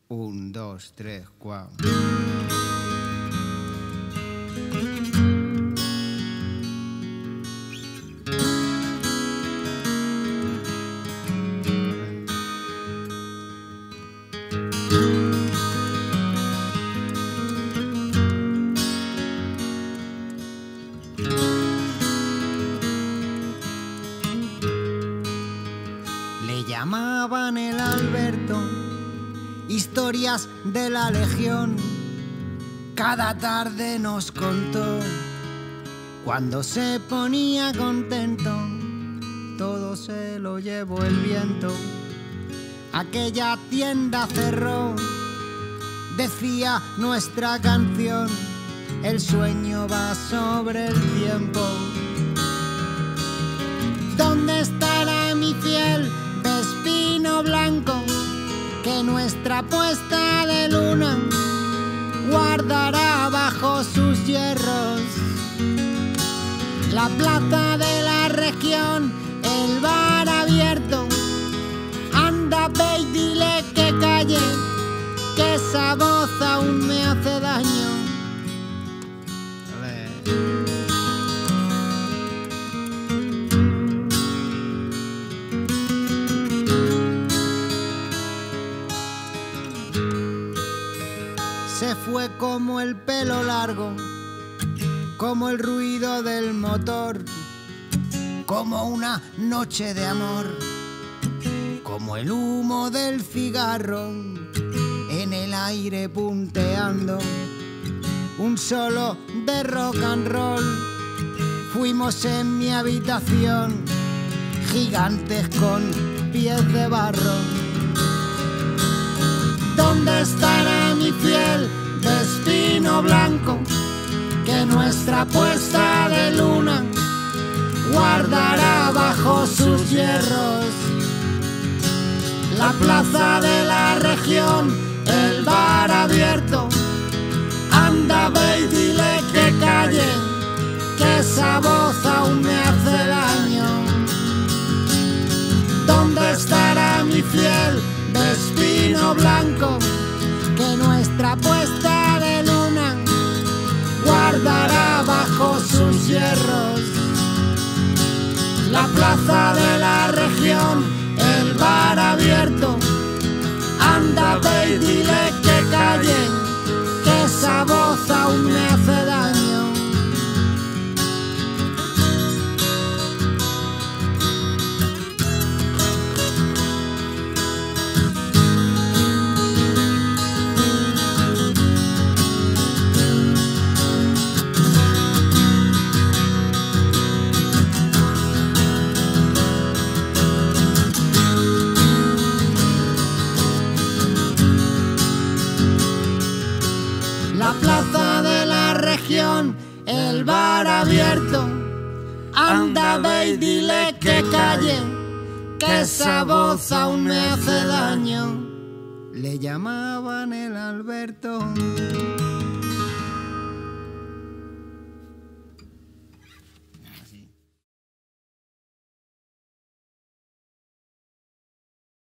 1, 2, 3, 4. Le llamaban el Alberto, historias de la Legión, cada tarde nos contó. Cuando se ponía contento, todo se lo llevó el viento. Aquella tienda cerró, decía nuestra canción, el sueño va sobre el tiempo. ¿Dónde estará mi fiel Vespino blanco, que nuestra puesta de luna guardará bajo sus hierros? La plaza de la región, el bar abierto, anda ve y dile que calle, que esa voz aún me hace daño. Se fue como el pelo largo, como el ruido del motor, como una noche de amor, como el humo del cigarro en el aire punteando, un solo de rock and roll. Fuimos en mi habitación, gigantes con pies de barro. ¿Dónde estará mi fiel Vespino blanco, que nuestra puesta de luna guardará bajo sus hierros? La plaza de la región, el bar abierto, anda ve y dile que calle, que esa voz aún me hace daño. ¿Dónde estará mi fiel Vespino blanco, que nuestra puesta de luna guardará bajo sus hierros? La plaza de la región, el bar abierto, anda ve y dile que calle, que esa voz aún me hace daño. La plaza de la región, el bar abierto, anda ve y dile que calle, que esa voz aún me hace daño. Le llamaban el Alberto.